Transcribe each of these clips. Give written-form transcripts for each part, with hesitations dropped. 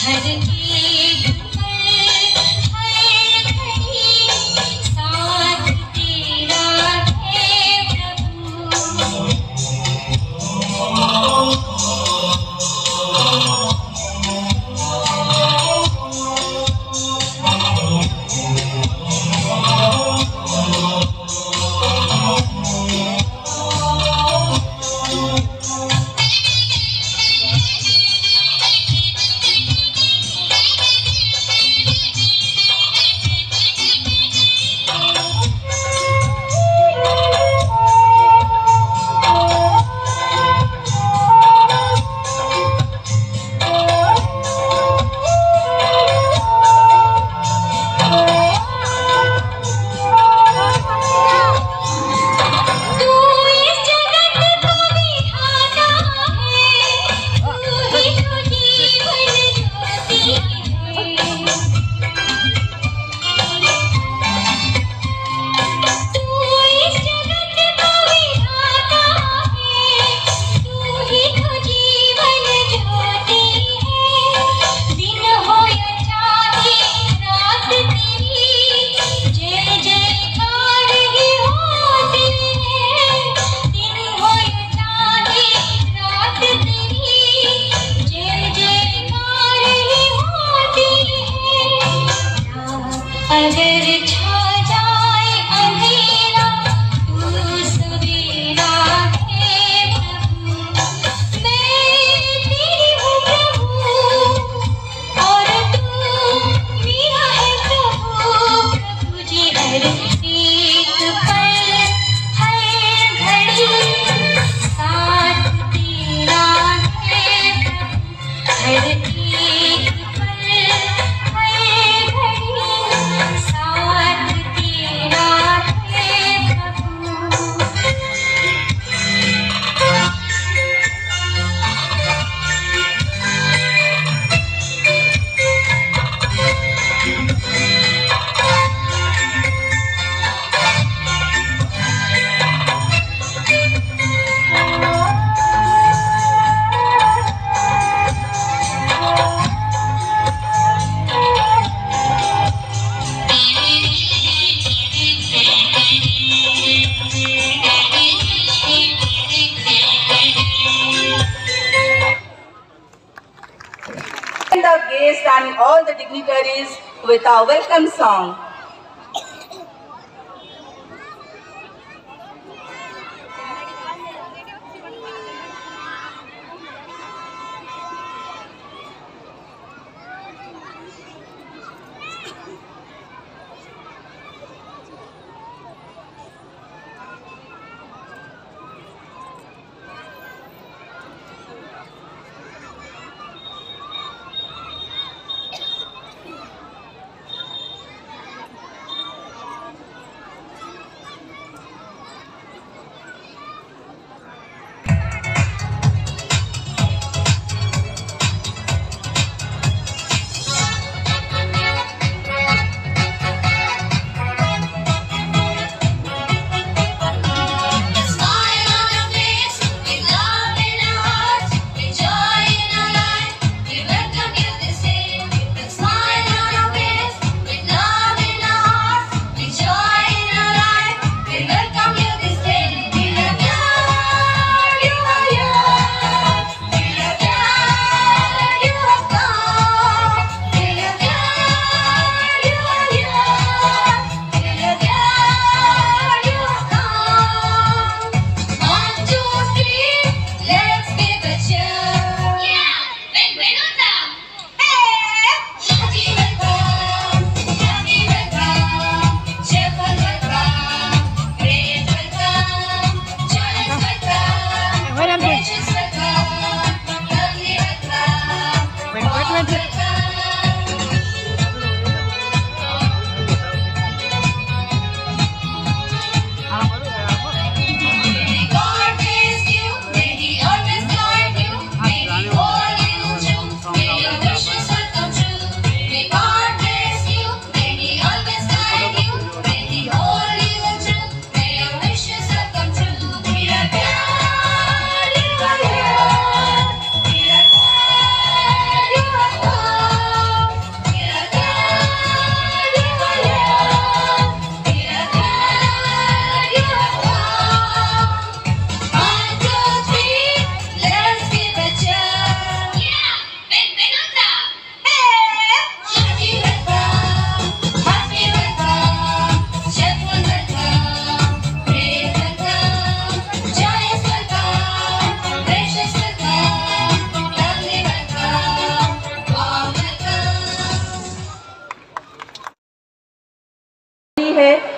And all the dignitaries with our welcome song.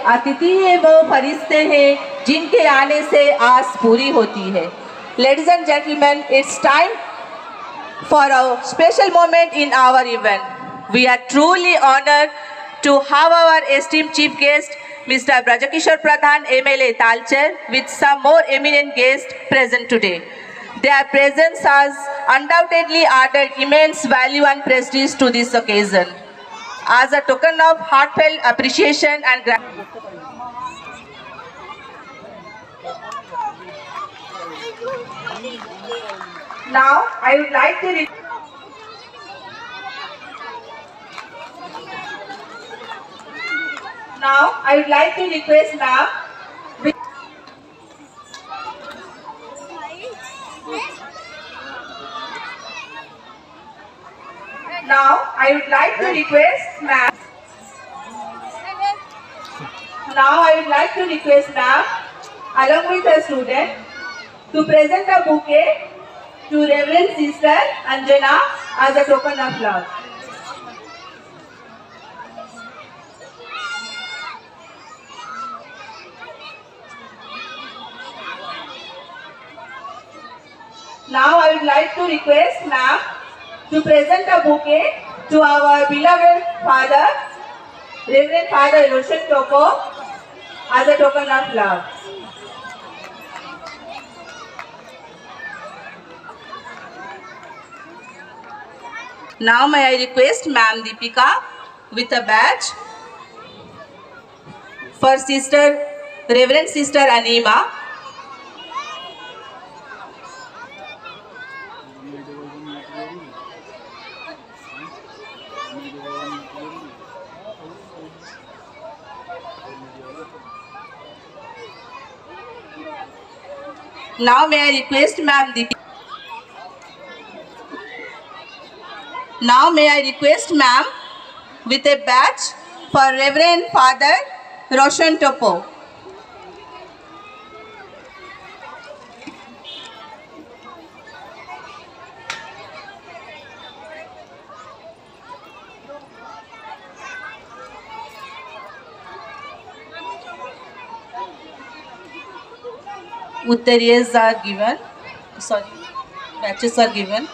अतिथि है वो फरिश्ते हैं जिनके आने से आस पूरी होती है. Ladies and gentlemen, it's time for a special moment in our event. We are truly honored to have our esteemed chief guest, Mr. Brajakishore Pradhan, MLA Talcher, with some more eminent guests present today. Their presence has undoubtedly added immense value and prestige to this occasion. As a token of heartfelt appreciation and gratitude. Now, I would like to request ma'am. Now, I would like to request ma'am. Along with the student, to present a bouquet to Reverend Sister Anjana as a token of love. Now I would like to request ma'am to present a bouquet to our beloved father, Reverend Father Roshan Topo, as a token of love. Now may I request Ma'am Deepika with a badge for Reverend Sister Anima. Now may I request Ma'am Deepika. Now may I request ma'am with a badge for Reverend Father Roshan Topo. Uttariyas are given. Sorry, badges are given.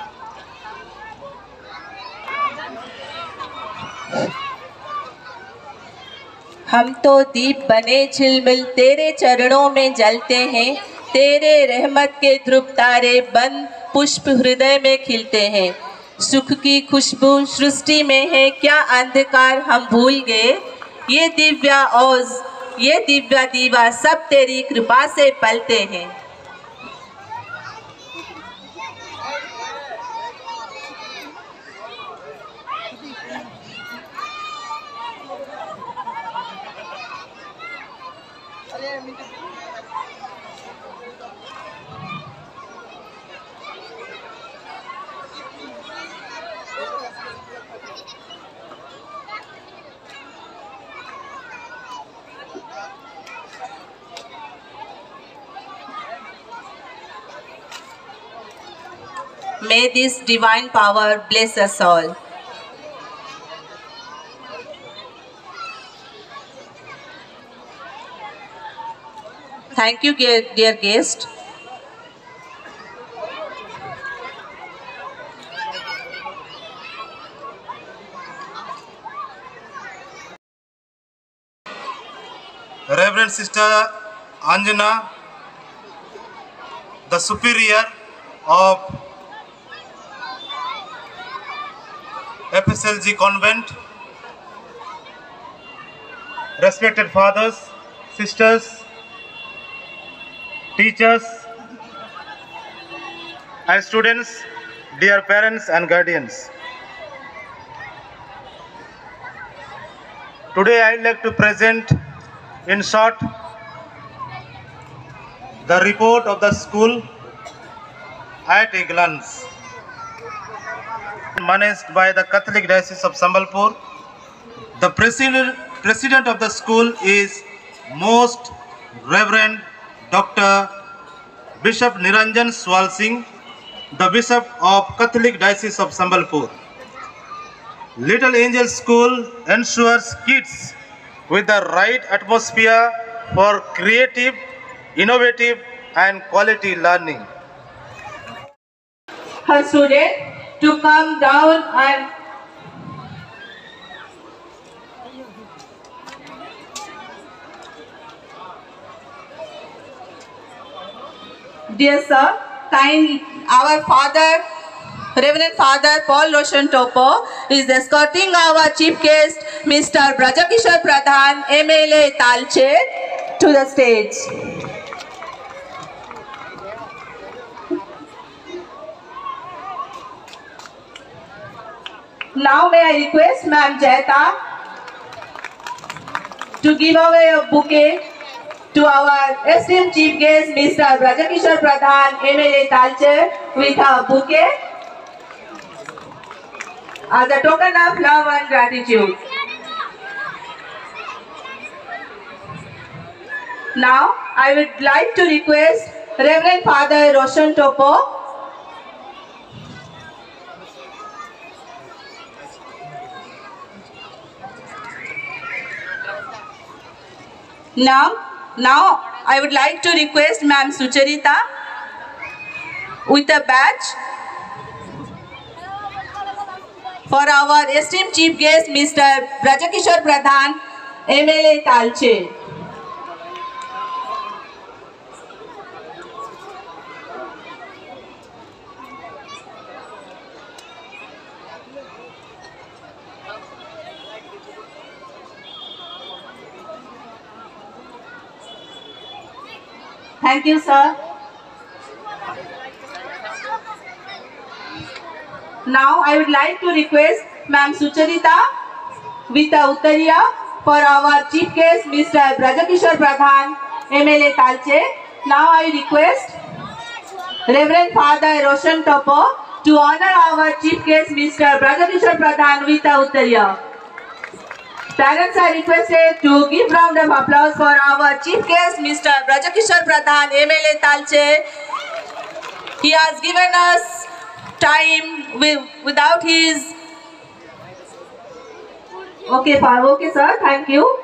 हम तो दीप बने झिलमिल तेरे चरणों में जलते हैं, तेरे रहमत के ध्रुव तारे बंद पुष्प हृदय में खिलते हैं. सुख की खुशबू सृष्टि में है, क्या अंधकार हम भूल गए. ये दिव्या ओज, ये दिव्या दीवा सब तेरी कृपा से पलते हैं. May this divine power bless us all. Thank you, dear guest. Reverend Sister Anjana, the superior of FSLG Convent, respected fathers, sisters, teachers, and students, dear parents and guardians. Today I would like to present in short the report of the school at a glance, managed by the Catholic Diocese of Sambalpur. The president of the school is Most Reverend Dr. Bishop Niranjan Swal Singh, the Bishop of Catholic Diocese of Sambalpur. Little Angel School ensures kids with the right atmosphere for creative, innovative and quality learning. Her student to come down and dear sir, our father, Reverend Father Paul Roshan Topo is escorting our chief guest, Mr. Brajakishore Pradhan, MLA Talche, to the stage. Now may I request Ma'am Jaita to give away a bouquet to our esteemed chief guest, Mr. Brajakishore Pradhan, MLA Talche, with a bouquet as a token of love and gratitude. Now, I would like to request Reverend Father Roshan Topo Now, I would like to request Ma'am Sucharita with a badge for our esteemed chief guest, Mr. Brajakishore Pradhan, MLA Talche. Thank you, sir. Now, I would like to request Ma'am Sucharita with a uttariya for our chief guest, Mr. Brajakishore Pradhan, MLA Talche. Now, I request Reverend Father Roshan Topo to honor our chief guest, Mr. Brajakishore Pradhan, with a uttariya. Parents are requested to give round of applause for our chief guest, Mr. Brajakishore Pradhan, MLA Talche. He has given us time without his... Okay, sir, thank you.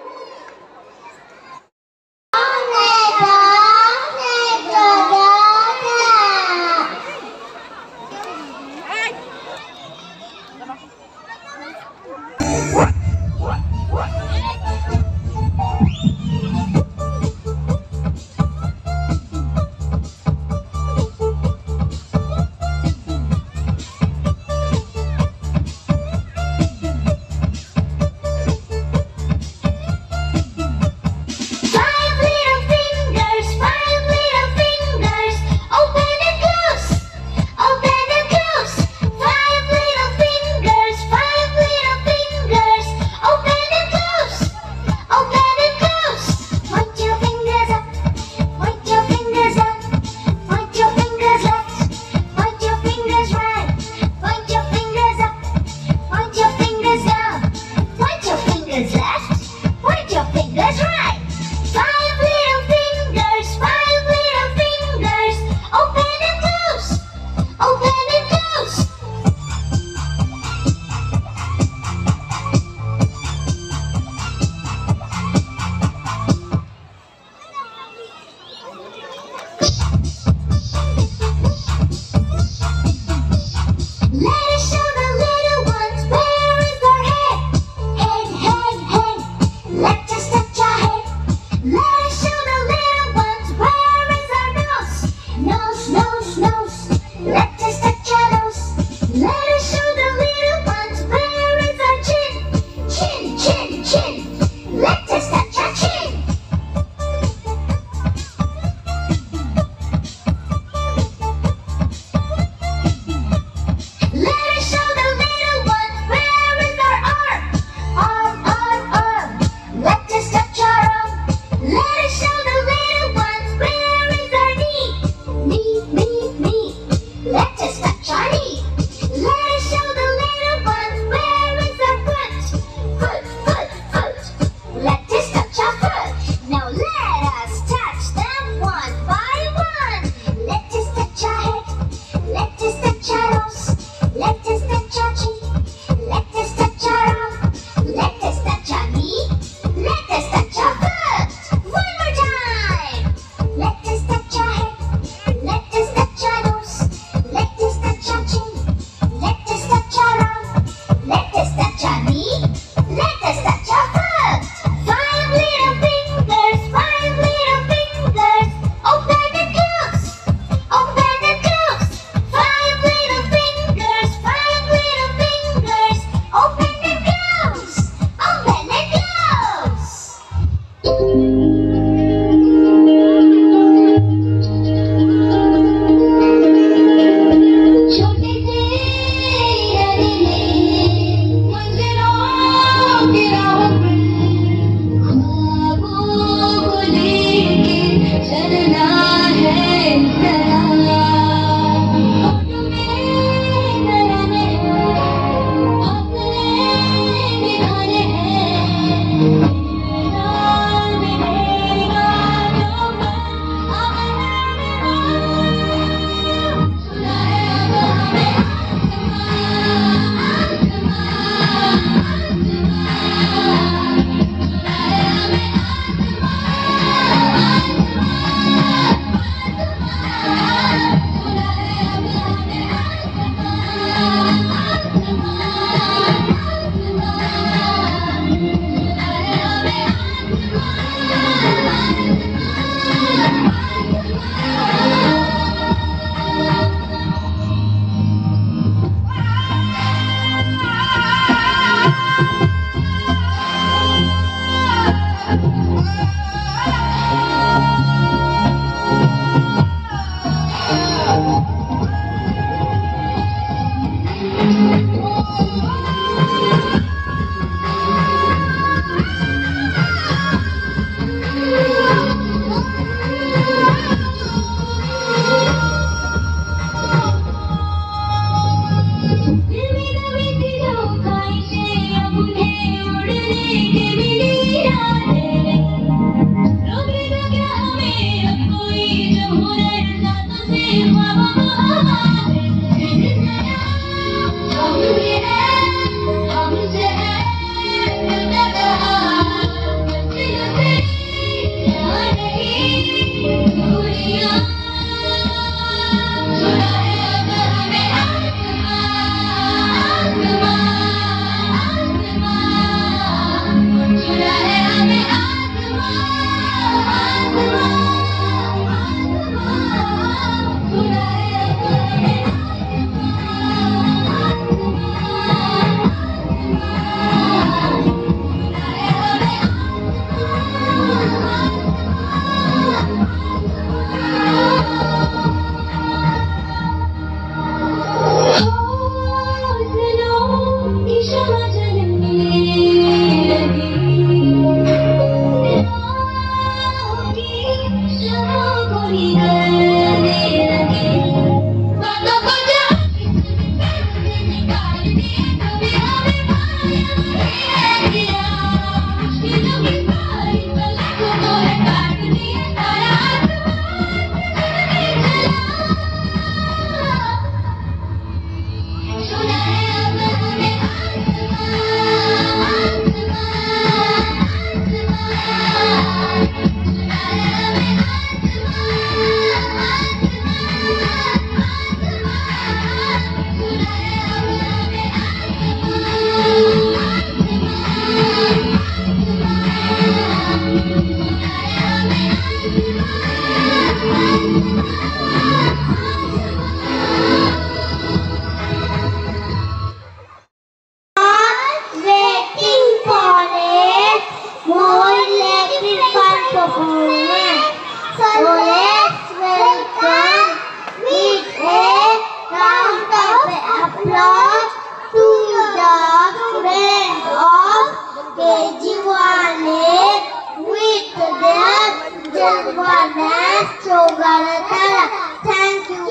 performance. So let's welcome with a round of applause to the students of KG1 with their Jalwa dance Chogaratala. Thank you.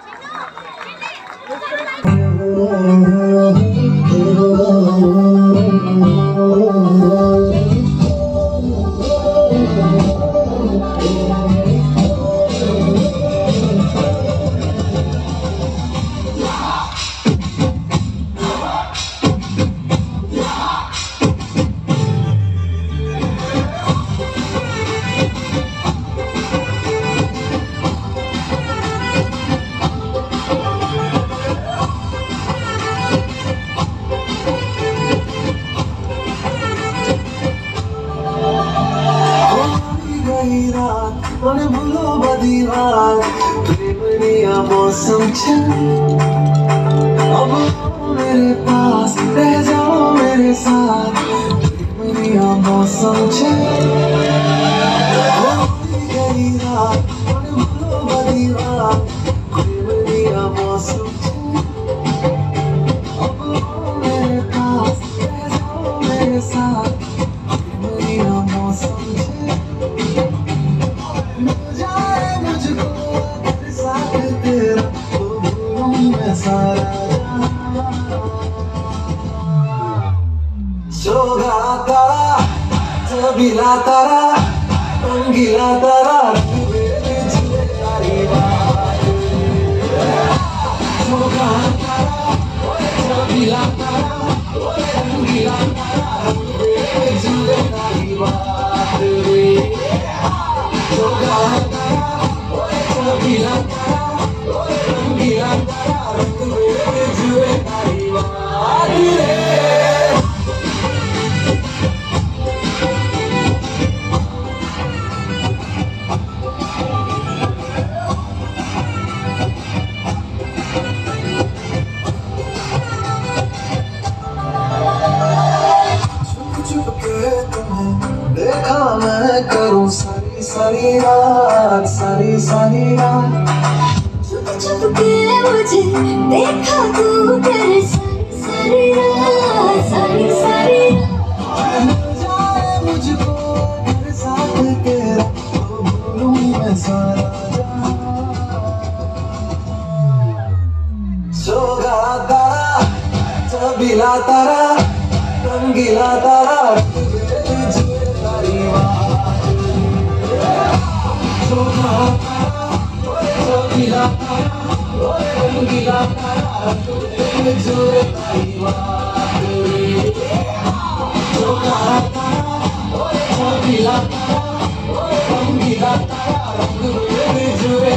मौसम अब मेरे पास रह जाओ मेरे साथ मेरा मौसम गई रात बड़ी रात मेरा मौसम अब मेरे पास रह जाओ मेरे साथ मेरा मौसम सोगा तारा चबीला तारा रंगीला तारा सोगा तारा चबीला तारा रंगीला तारा सोगा तारा चबीला तारा रंगीला तारा देखा मैं करूं सारी सारी रात छुप छुप के मुझे देखा तू कर सारी रात जाए मुझको तेरे साथ तेरा तो भूलूं मैं सारा सोगा तारा चबीला तारा रंगीला तारा सोगा तारा चबीला तारा रंगीला तारा सोगा तारा चबीला तारा रंगीला तारा जुए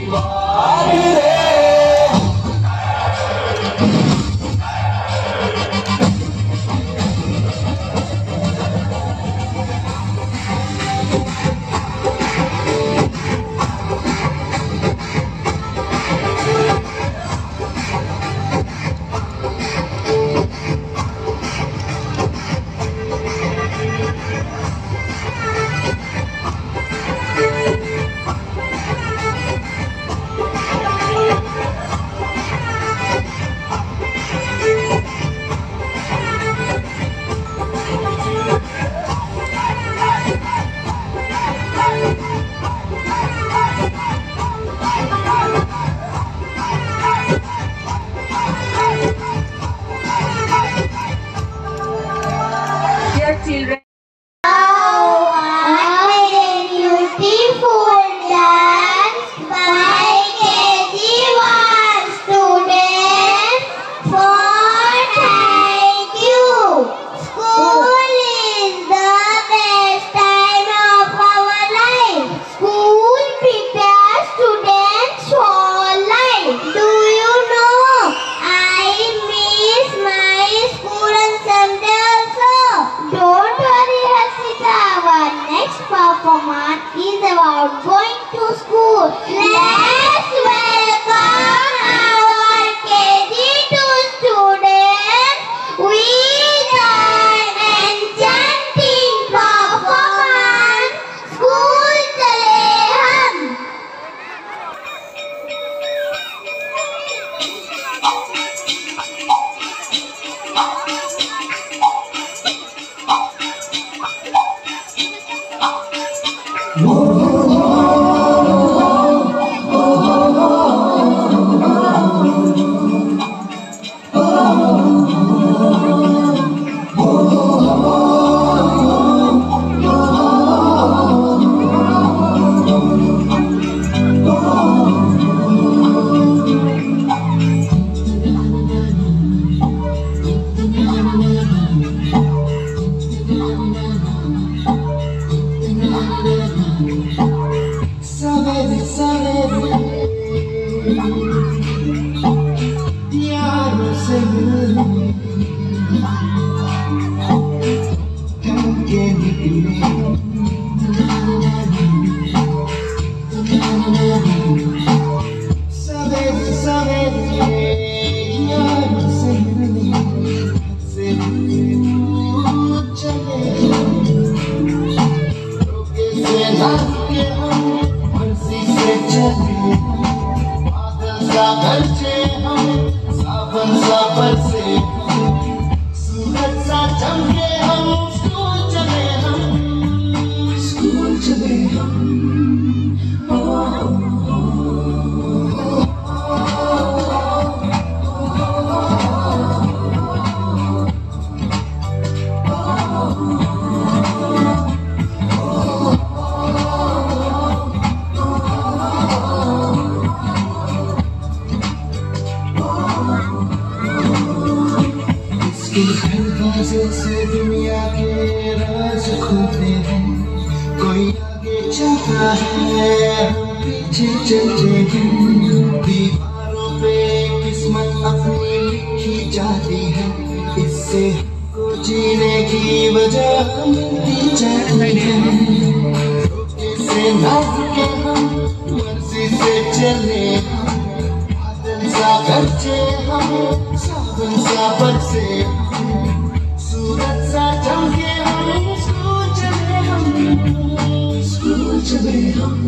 Dear children, beautiful dance by KG1 students. For thank you. School is the best time of our life. School prepares students for life. Do you know I miss my school on Sunday also? Don't से दुनिया के राज खुलते हैं, कोई आगे चलता है पीछे चलते हैं, दीवारों पे किस्मत अपनी लिखी जाती है, इससे को जीने की वजह मिलती जाती है। रोके से नाच के हम मर्जी से चले, बादल सा गरजे हम सावन सा बरसे, सूरज सा चमके हम स्कूल चले हम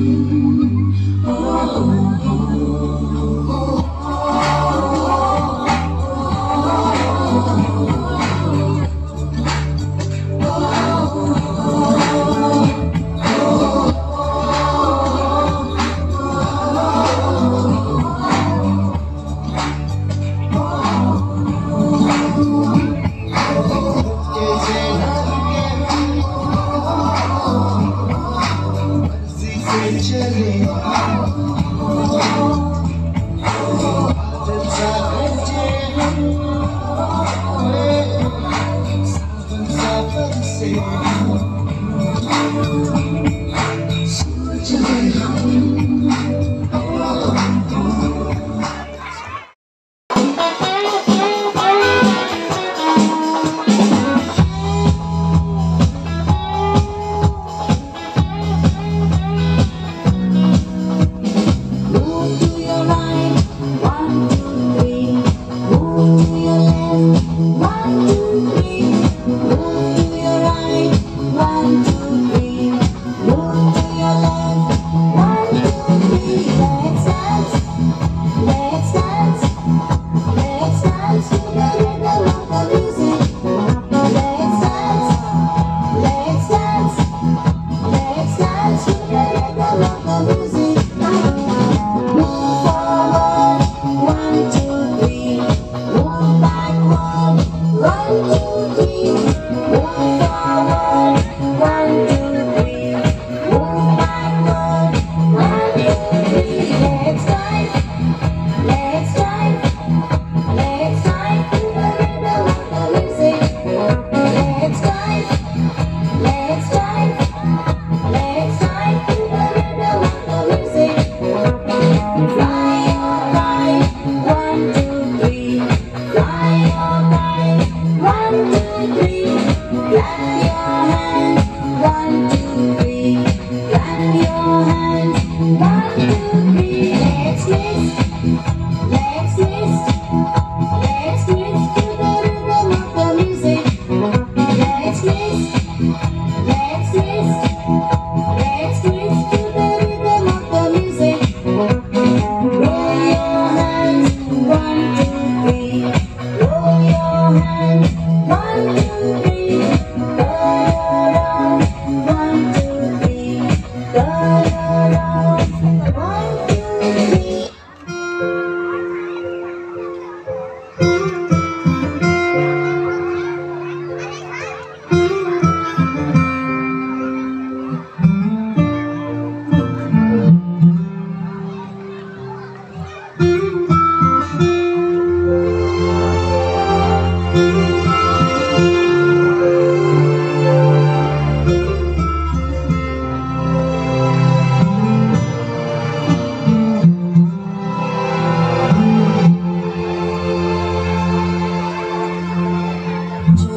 One, two, three.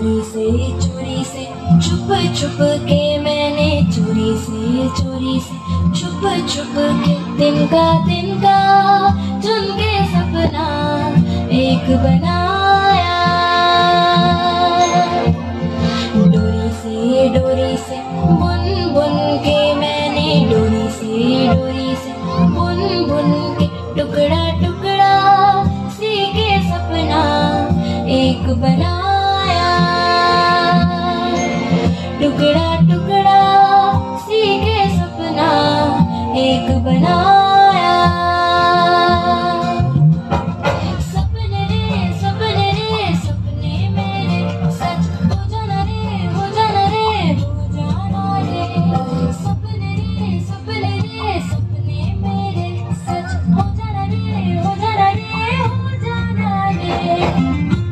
चोरी से छुप छुप के मैंने चोरी से छुप छुप के दिन का चुन के सपना एक बनाया। डोरी से बुन बुन के मैंने डोरी से बुन बुन के टुकड़ा टुकड़ा सी के सपना एक बनाया। टुकड़ा टुकड़ा सी के सपना एक बनाया। सपने रे सपने मेरे सच हो जाना रे हो जाना रे हो जाना रे। सपने रे सपने मेरे सच हो जाना रे हो जाना रे हो जाना रे।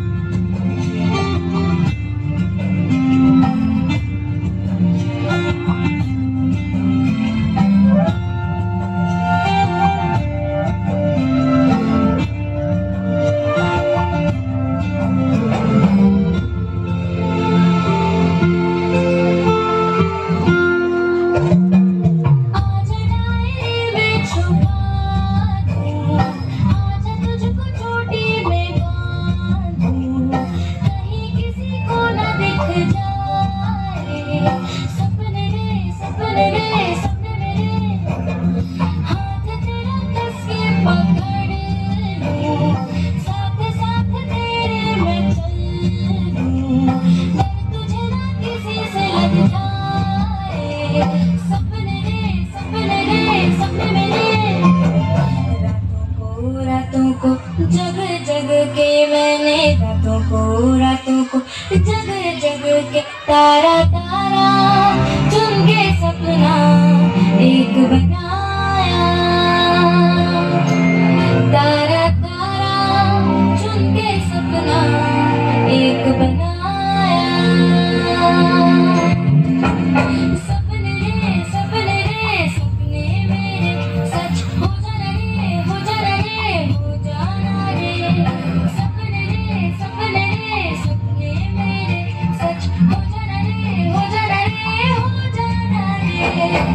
रातों को जग के तारा चुन के सपना एक बनाया। तारा चुन के सपना एक बनाया। सपने मेरे सच हो जाना रे हो जाना रे हो जाना रे। सपने मेरे सच हो जाना रे हो जाना रे हो जाना रे।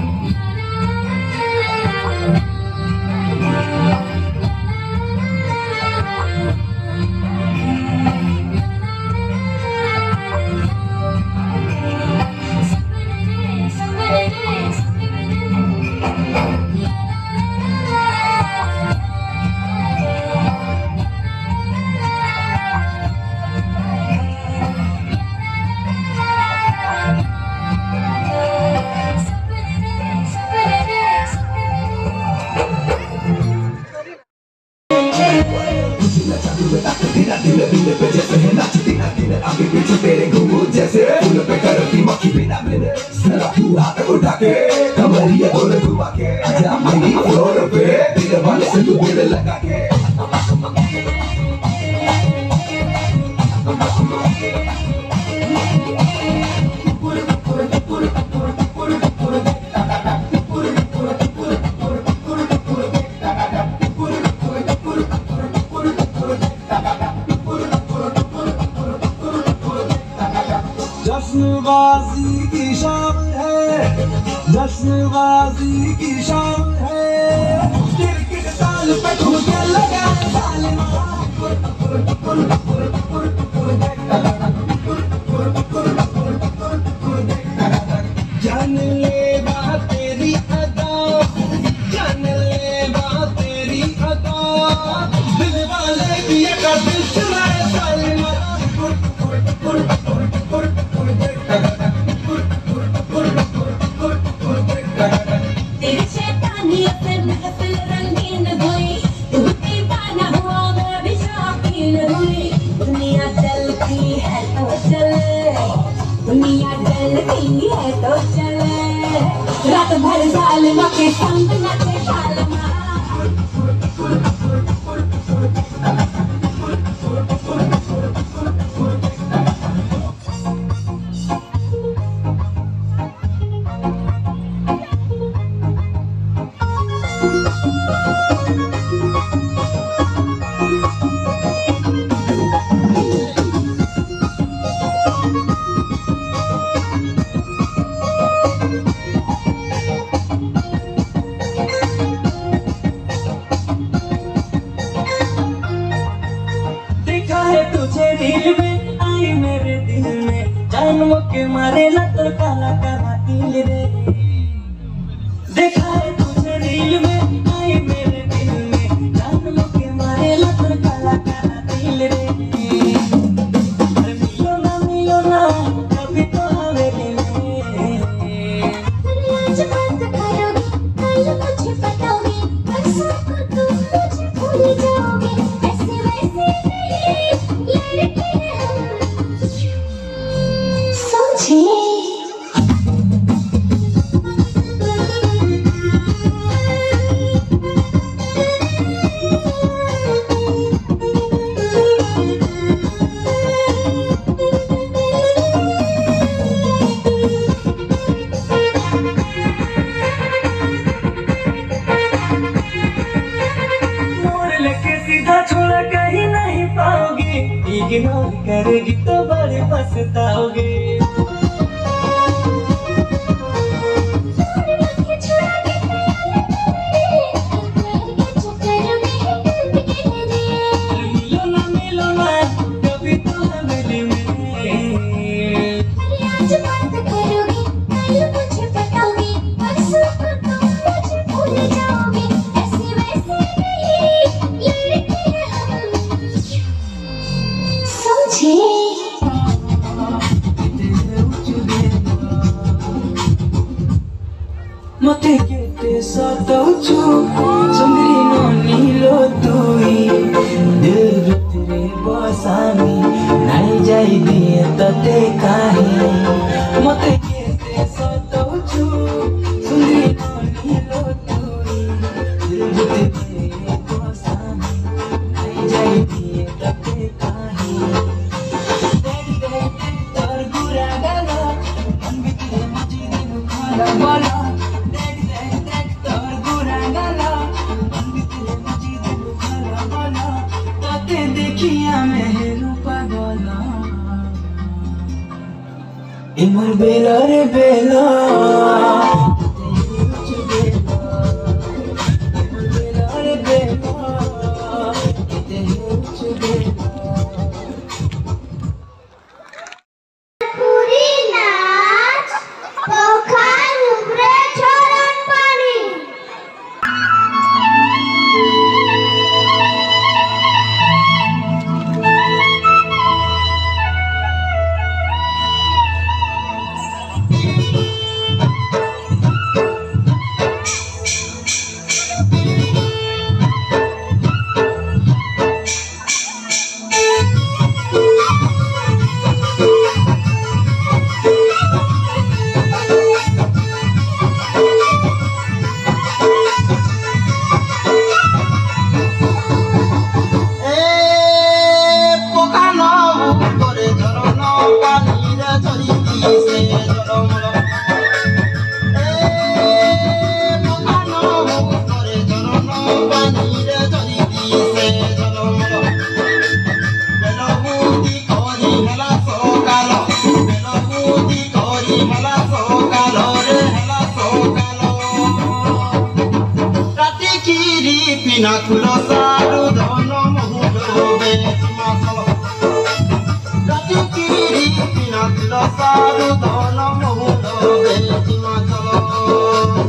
आगे पीछे तेरे घूमू जैसे फूल पे करती मक्खी बिना मिले जरा तू हाथ उठा के कमरिया गोल घुमा के आजा मेरी फ्लोर पे दिल वाले से तू दिल लगा के। जश्नबाजी की शाम है, जश्नबाजी की शाम है। क्रिकेट ताल पे ठुमके लगा सालिमा। जान ले बात तेरी अदा, जान ले बात तेरी अदा। दिल वाले दिए का दिल चुराए सालिमा। दुनिया चलती है तो चले रात भर सालिमा के संग नचे सालिमा। जान मुके मारे ला तो काला काला दिल रे देखा है तुझे रील में आई मेरे दिल में जान मुके मारे ला तो काला काला दिल रे मिलो ना कभी तो हवेली में आज बात करोगे कल मुझे बताओगे परसों को तुम मुझे भूल जाओगे ऐसे वैसे नहीं लड़के हम समझे छोड़ा कहीं नहीं पाओगे इग्नोर करेगी तो बड़े पछताओगे मिलो ना कभी तो हवेली में आज बात करोगे कल मुझे बताओगे परसों को तुम मुझे भूल जाओगे ऐसे वैसे नहीं लड़के हम समझे मते केते सताउछु सुन्दरी ननिलो तुई दिल भित्रे बसानी नाइ जाइदिए तते काहे मते केते सताउछु सुन्दरी ननिलो तुई दिल भित्रे बसानी नाइ जाइदिए तते काहे तोर गुरा गाला मन भित्रे मची दिनु खाला बोला इमर बेला रे बेला बेला रे बेला पूरी नाच पोखर उबरे छोड़न पानी Pinaculo saru dono mohulo be tumasalo. Ratikiri pinaculo saru dono mohulo be tumasalo.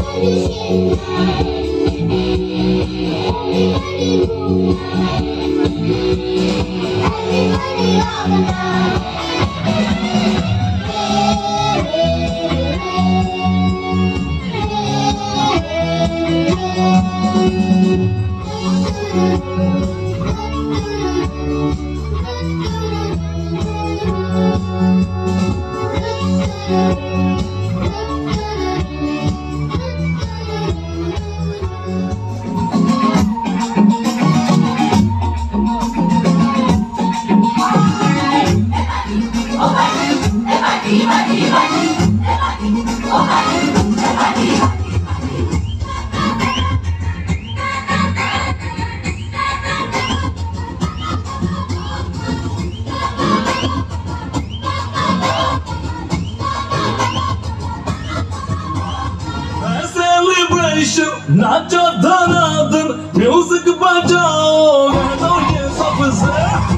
नाचो धनाधन म्यूजिक बजाओ गानो ये सबसे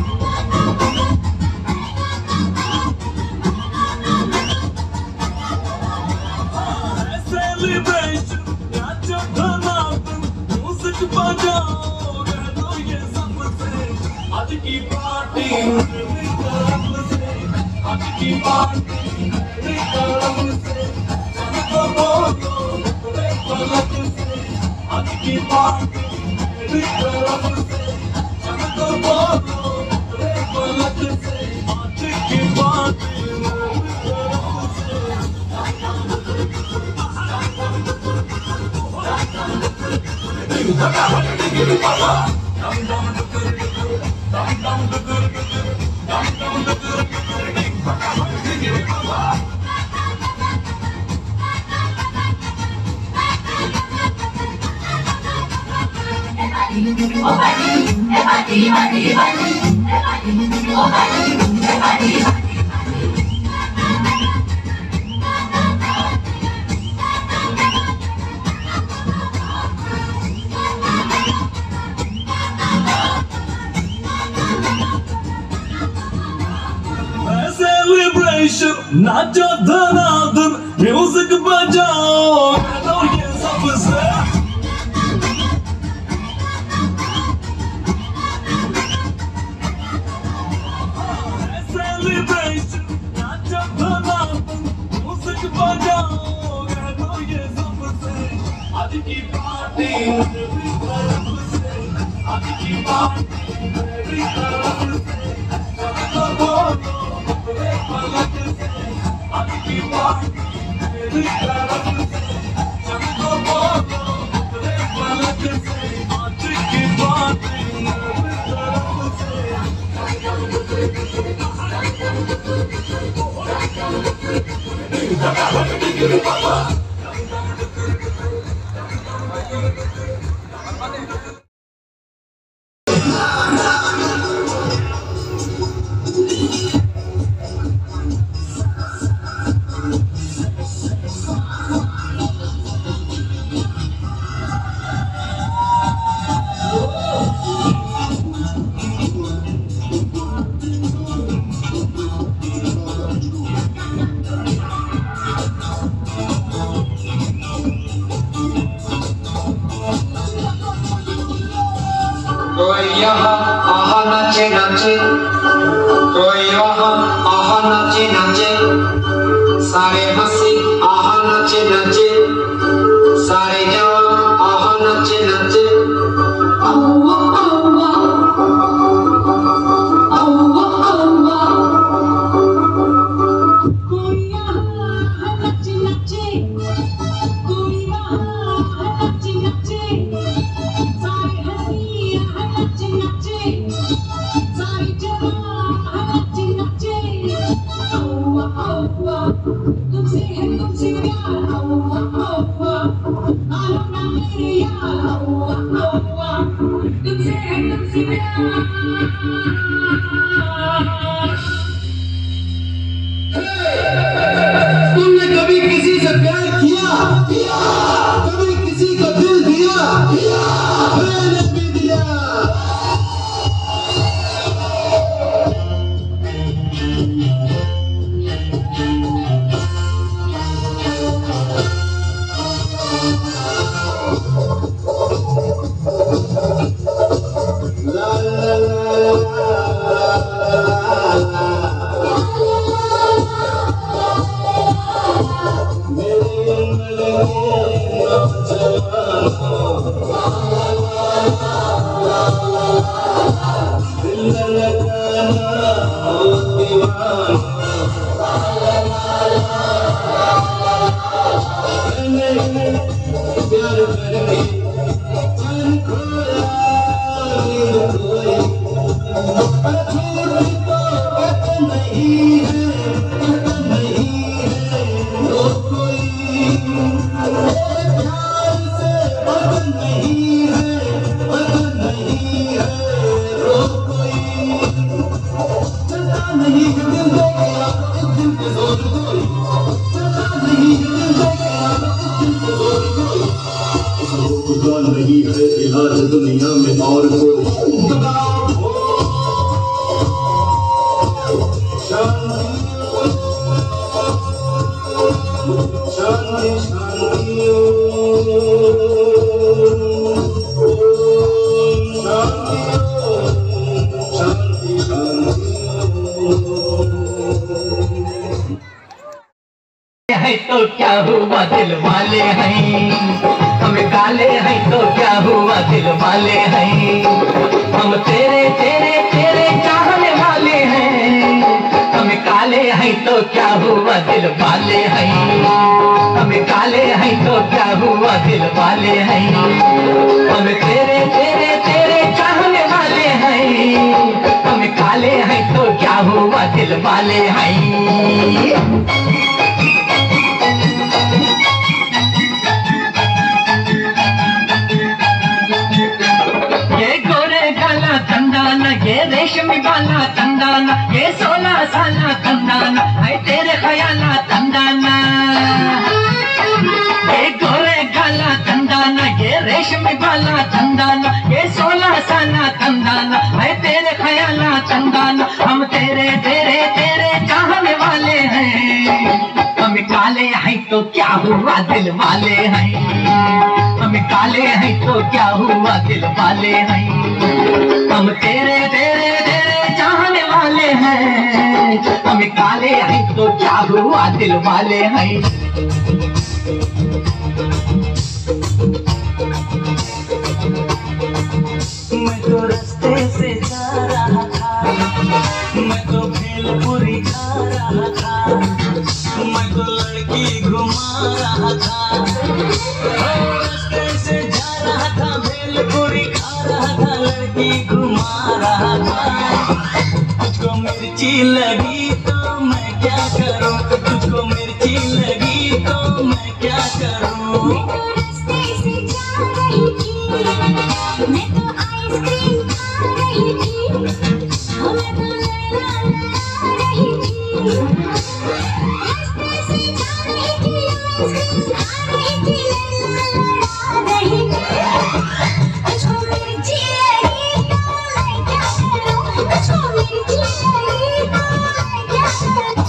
सेलिब्रेशन नाचो धनाधन म्यूजिक बजाओ गानो ये सबसे आज की पार्टी मेरी तरफ से आज की पार्टी मेरी तरफ से सबको बोलो मेरे पलक से आज की पार्टी मेरी तरफ से सबको बोलो मेरे पलक से आज की पार्टी मेरी तरफ से सेलिब्रेशन नाचो धनाधन म्यूजिक बजाओ गानो ये सबसे सेलिब्रेशन नाचो धनाधन म्यूजिक बजाओ गानो ये सबसे आज की पार्टी मेरी तरफ से आज की पार्टी मेरी तरफ से सबको बोलो मेरे पलक से आज की पार्टी मेरी तरफ से सबको बोलो मेरे पलक से आज की पार्टी मेरी तरफ से कोई यहाँ आहा नाचे नाचे कोई वहाँ आहा नाचे नाचे सारे हंसी आहा नाचे नाचे सारे जवान आहा नाचे नाचे औवा औवा औवा औवा कोई यहाँ नचे नचे कोई वहाँ नचे नचे सारे हंसी नचे नचे सारे जवान नचे नचे औवा औवा तुमसे है तुमसे प्यार औवा औवा आलो ना मेरे यार औवा औवा तुमसे है तुमसे प्यार तुमने कभी किसी से प्यार किया कभी किसी को दिल दिया मैंने भी दिया नहीं है इलाज दुनिया में और कोई शांति शांति शांति है तो क्या हुआ दिल वाले हैं, हम काले हैं तो क्या हुआ दिल वाले हैं, हम तेरे तेरे तेरे चाहने वाले हैं, हम काले हैं तो क्या हुआ दिल वाले हैं, हम काले हैं तो क्या हुआ दिल वाले हैं, हम तेरे तेरे तेरे चाहने वाले हैं, हम काले हैं तो क्या हुआ दिल वाले हैं। ये रेशमी वाला तंदाना, ये 16 साला तंदाना है तेरे ख्याला तंदाना, ये गोरे गाला तंदाना, ये रेशमी वाला तंदाना, ये 16 साला तंदाना है तेरे ख्याला तंदाना, हम तेरे तेरे तेरे चाहने वाले हैं, हम काले हैं तो क्या हुआ दिल वाले हैं, हम काले हैं तो क्या हुआ दिल वाले हैं, हम तेरे तेरे तेरे चाहने वाले हैं, हम काले हैं तो क्या हुआ दिल वाले हैं। मैं तो रास्ते से जा रहा था, मैं तो भेलपुरी खा रहा था, मैं तो लड़की घुमा रहा था, रास्ते से जा रहा था, भेलपुरी खा रहा था, लड़की घुमा रहा था, तुझको मिर्ची लगी तो मैं क्या करूं, तुझको मिर्ची लगी तो मैं क्या करूं। मैं तो रास्ते से जा रही थी, मैं तो आइसक्रीम खा रही थी, मैं तो लड़ा रही थी, रास्ते से जा रही थी, आइसक्रीम खा रही थी, लड़ा रही थी, तुझको मिर्ची लगी तो मैं क्या करूं, तुझको मिर्ची लगी तो मैं क्या करूं।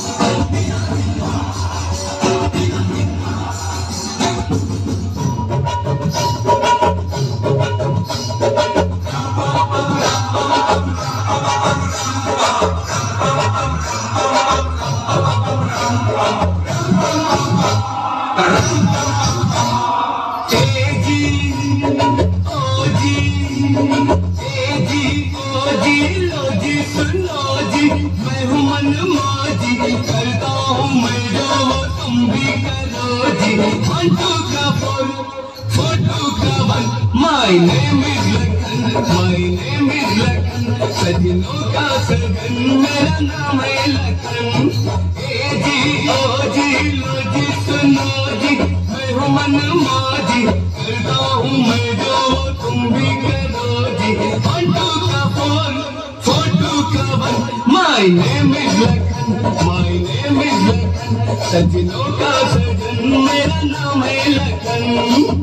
My name is Lakhan, my name is Lakhan, सजनों का सजन मेरा नाम है लखन, ए जी ओ जी लो जी सुनो जी, मैं हूँ मनमौजी, करता हूँ मैं जो तुम भी करो जी, 1 2 का 4 4 2 का 1, my name is Lakhan, my name is Lakhan, सजनों का सजन मेरा नाम है लखन।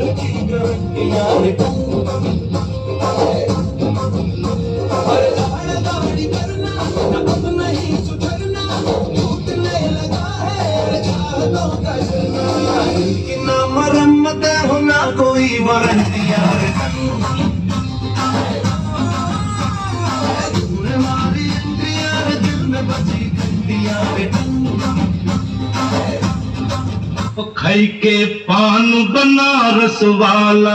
प्यार की गारंटियां रे अरे दाढ़ा दाढ़ी करना ना अब नहीं सुधरना टूटने लगा है चाहतों का झरना कि ना मरम्मत हो ना कोई वारंटियां रे हमारी इंद्रियां रे दिल में बची घंटियां रे खाई के पान बनारस वाला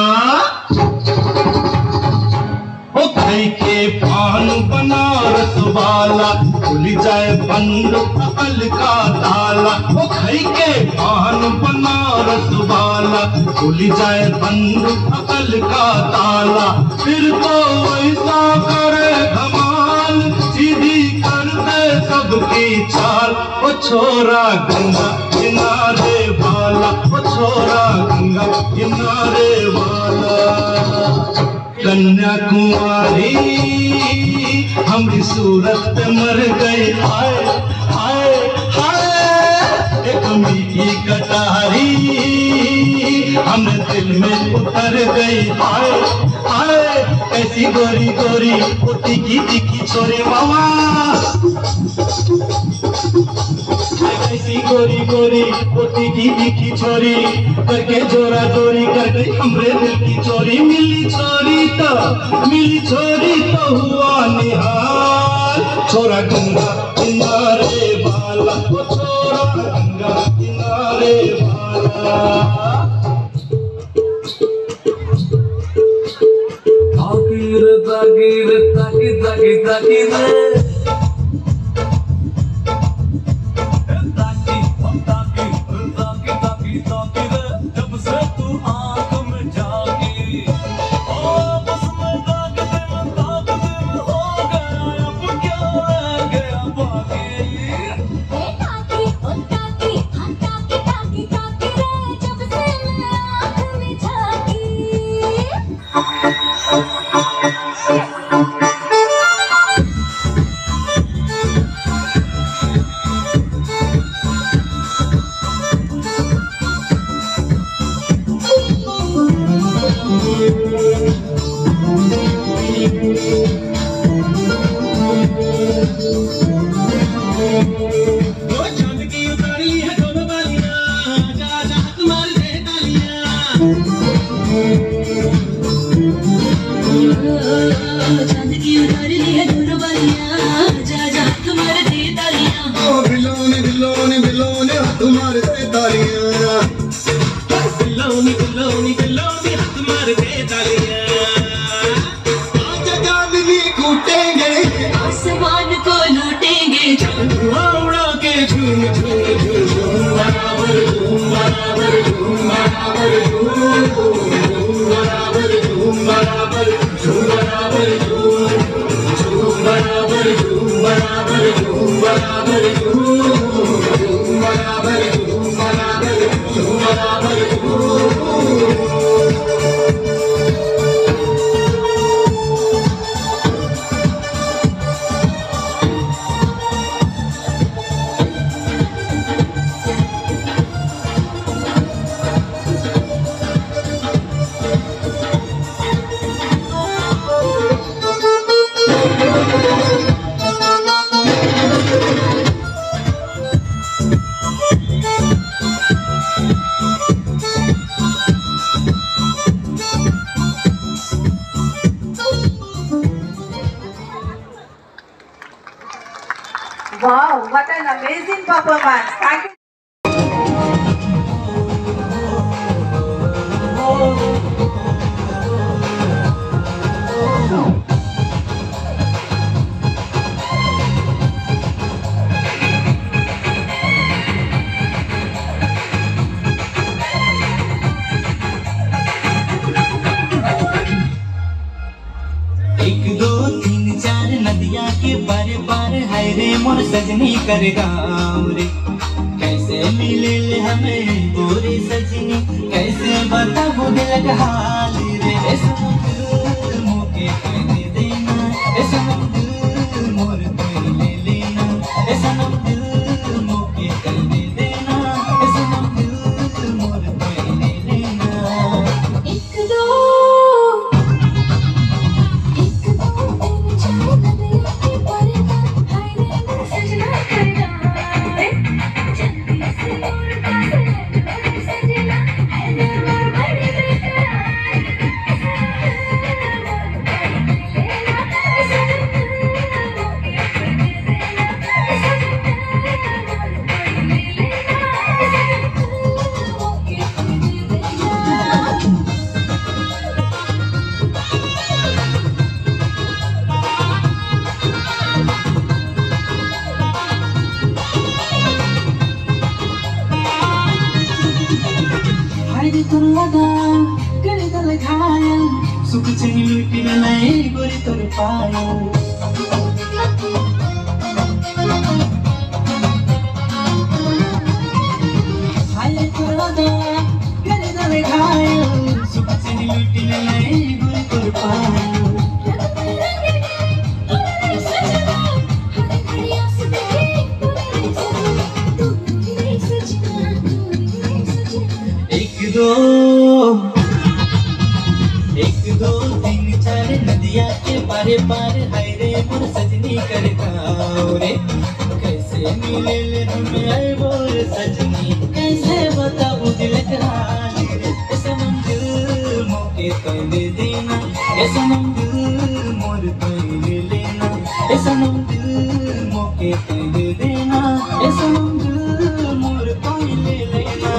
ओ खाई के पान बनारस वाला खुल जाए बंद अकल का ताला ओ खाई के पान बनारस वाला खुल जाए बंद अकल का ताला फिर तो ऐसा करे धमाल सीधी कर दे सबकी चाल ओ छोरा गंगा किनारे वाला ओ छोरा गंगा किनारे वाला कन्याकुमारी हमारी सूरत पे मर गई हाय हाय हाय एक मीठी कटारी हमने दिल में उतर गई हाय हाय ऐसी गोरी गोरी वो तीखी तीखी छोरी मामा ऐसी गोरी गोरी वो तीखी तीखी छोरी करके जोरा जोरी कर गई हमरे दिल की चोरी मिली छोरी तो हुआ निहाल छोरा गंगा किनारे वाला वो छोरा गंगा किनारे वाला ताकीर ताकी ताकी ताकी रे आसमान को लूटेंगे उड़ा के झूम झूम झूम बराबर झूम बराबर झूम बराबर झूम बराबर झूम बराबर झूम बराबर झूम बराबर झूम बराबर झूम बराबर झूम बराबर झूम बराबर झूम बराबर Wow, what an amazing performance. Thank you. के बारे बार हाय रे मोर सजनी कर गाँव रे कैसे मिले ले हमें गोरी सजनी कैसे बताबो दिल का हाल रे ऐसा दिल मोके कर देना ऐसा दिल मोर कोई ले लेना ऐसा दिल मोके कर देना ऐसा दिल मोर कोई ले लेना अदा करे दल घायल सुख चैनी लुटी गलाए गोरी तोर पायल हाय तोर अदा करे दल घायल सुख चैनी लुटी गलाए गोरी तोर पायल एक दो तीन चार नदिया के पारे पार हाय रे मोर सजनी कर गाँव रे कैसे मिले ले हमें आए मोर सजनी कैसे बताऊं दिल का हाल रे ऐसा मंदिर मौके तो दे देना ऐसा मंदिर मोर तो ले लेना ऐसा मंदिर मौके तो दे देना ऐसा मंदिर मोर तो ले लेना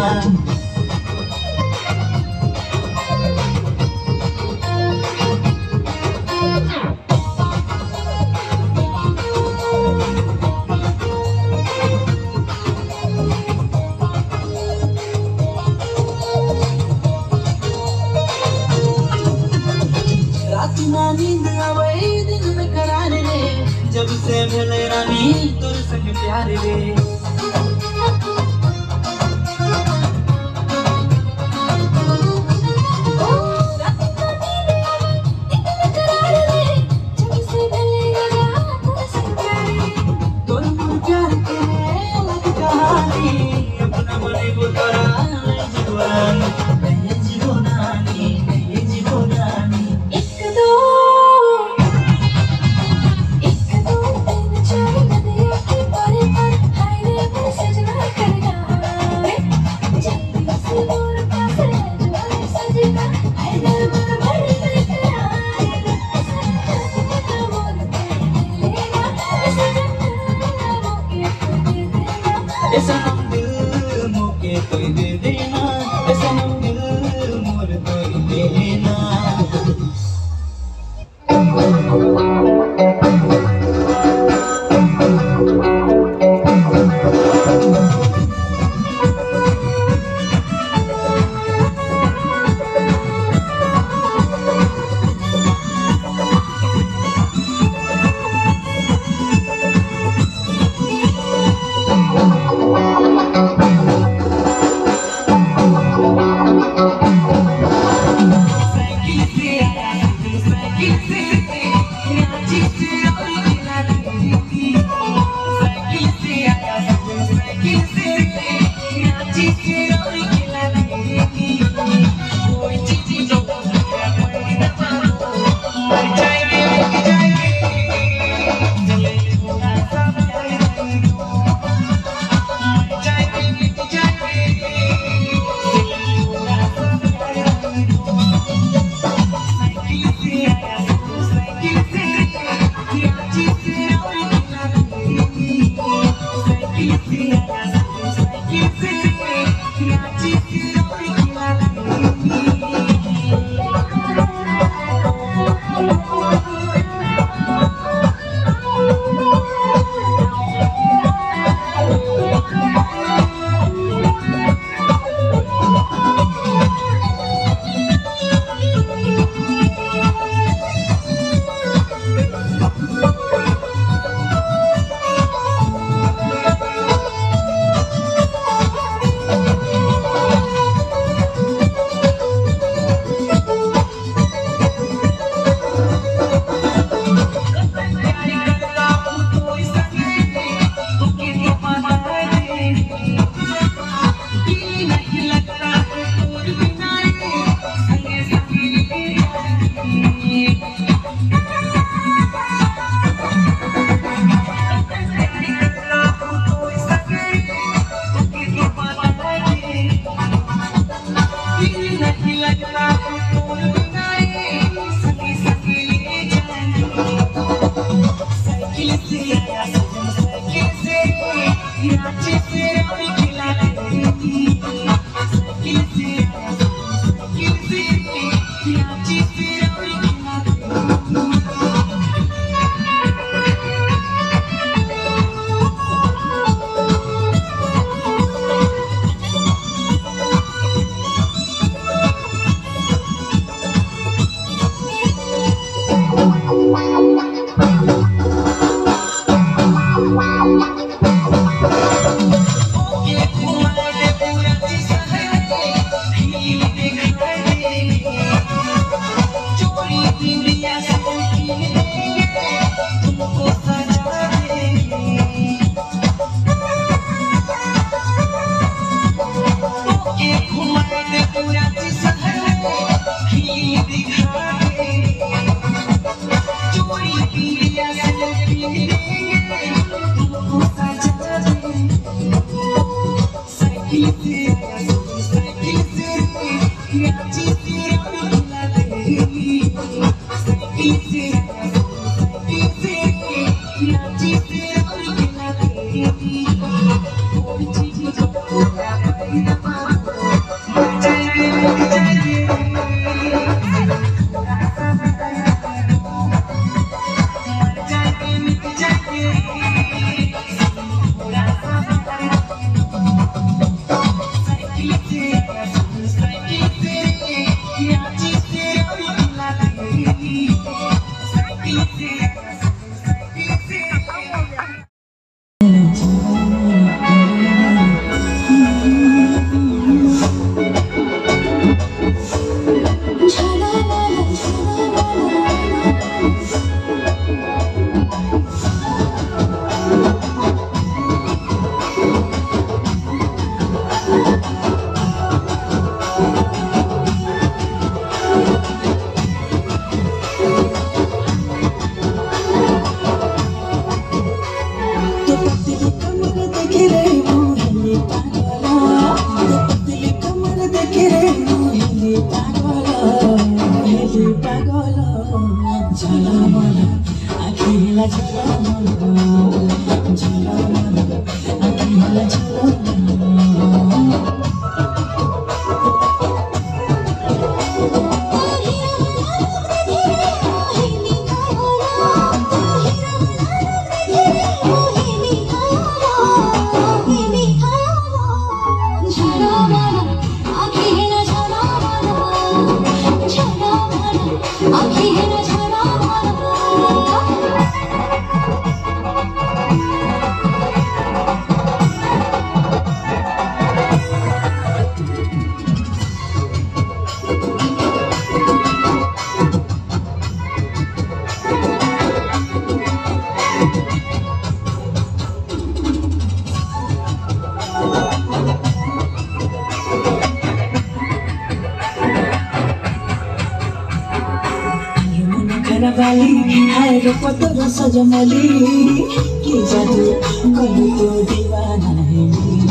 ना नींद आवे दिन में करार रे जब से मिले रानी तोर संग प्यार रे तोर मोर प्यार के अलग कहानी अपना बने वो तोरा जीवनानी ऐसा मंदिर मौके तो दे देना ऐसा मंदिर मोर तो दे देना सजमली की जादू कलू तो दीवाना है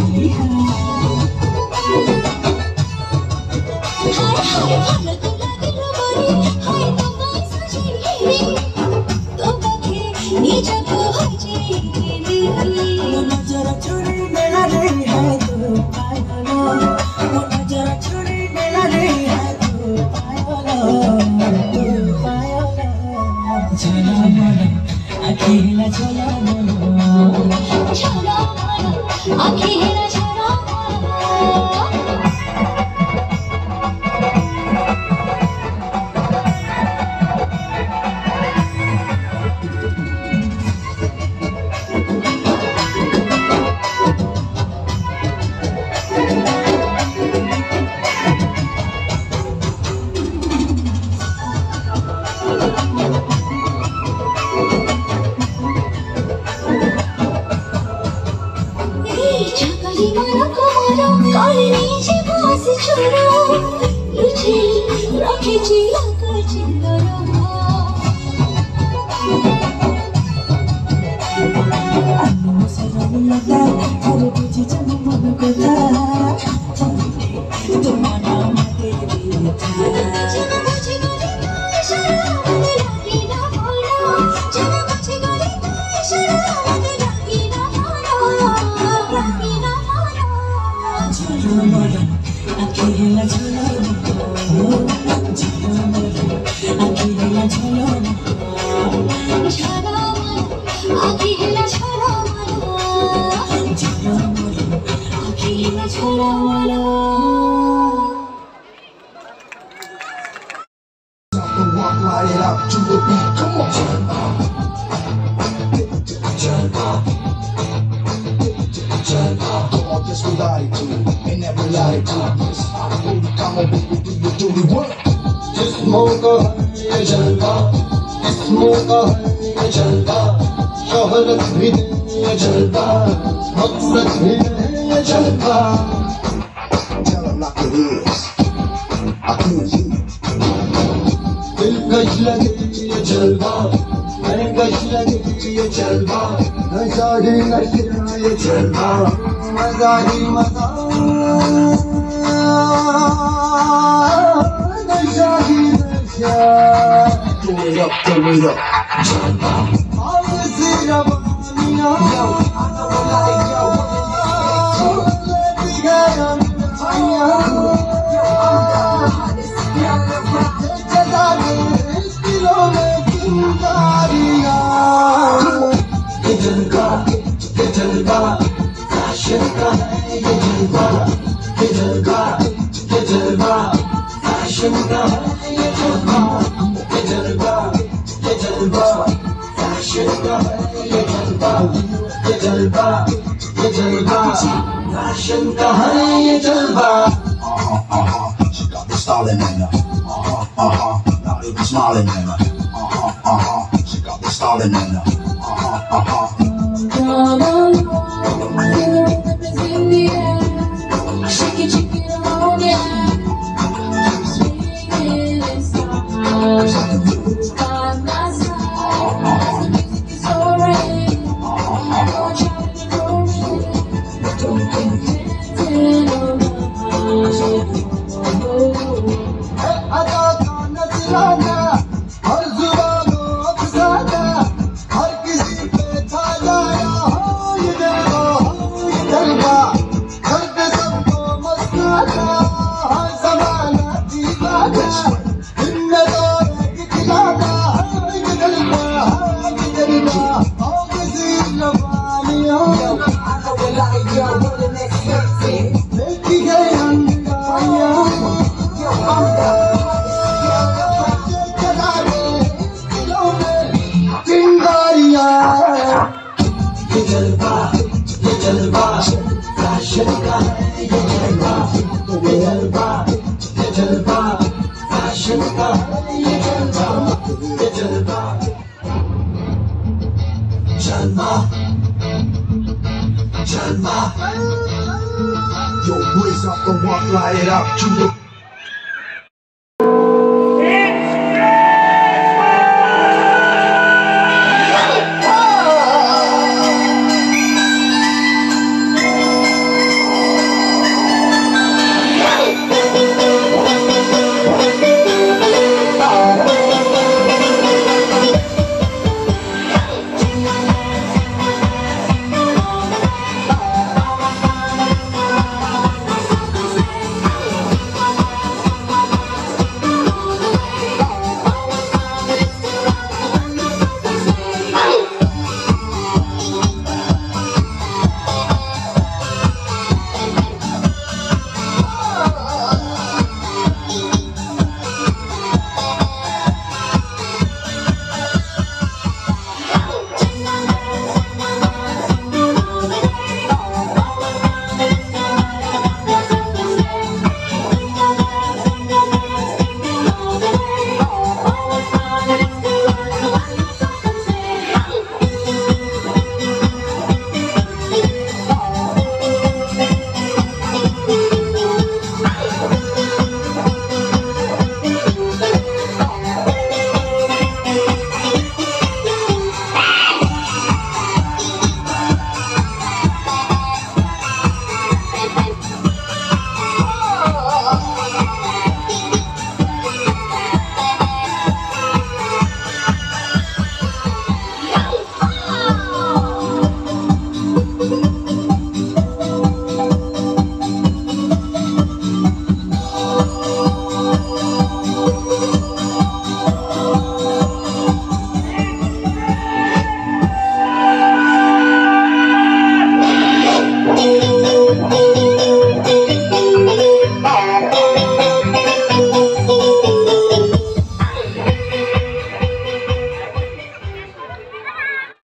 नजर छोड़ी मेरा रे है तो पागलो नजर छोड़ी मेरा रे है तो अकेला चला अकेला चला Light it up to the beat, come on. Turn up. Turn up. Come on, this we lie to, and never lie to. Yes, I really come on, baby, do you do the work? This mauka hai jalwa, this mauka hai jalwa. शोहरत भी है jalwa, मकसद भी है jalwa. Tell 'em like it is. दिलकश लगे ये जलवा, दिलकश लगे ये जलवा, नशा ही नशा ये जलवा, मजा ही मजा, नशा ही नशा। Turn it up, जलवा। अब सी रवानियाँ, I know I like your way, लेती गया मिठाइयाँ, ये जलवा फैशन का है, ये जलवा फैशन का है, ये जलवा फैशन का है, ये जलवा फैशन का है, ये जलवा। She got me stalling in her. Not even smiling in her. She got me stalling in her. Shake it, oh yeah. Swinging and stars by my side. The music is alright. Don't try to rush it. Don't think it's हर जुबान को अफसाना, हर किसी पे छा जाया हो ये जलवा, दर्द सबको मस्ताना, हर ज़माना दीवाना, इनमें तो एक खिलाना, ये जलवा, हो किसी जवानियों, देखी गई अंगाइयाँ, ये जलवा फैशन का है, ये जलवा फैशन का है, ये जलवा Yo, blaze up the walk, light it up, to the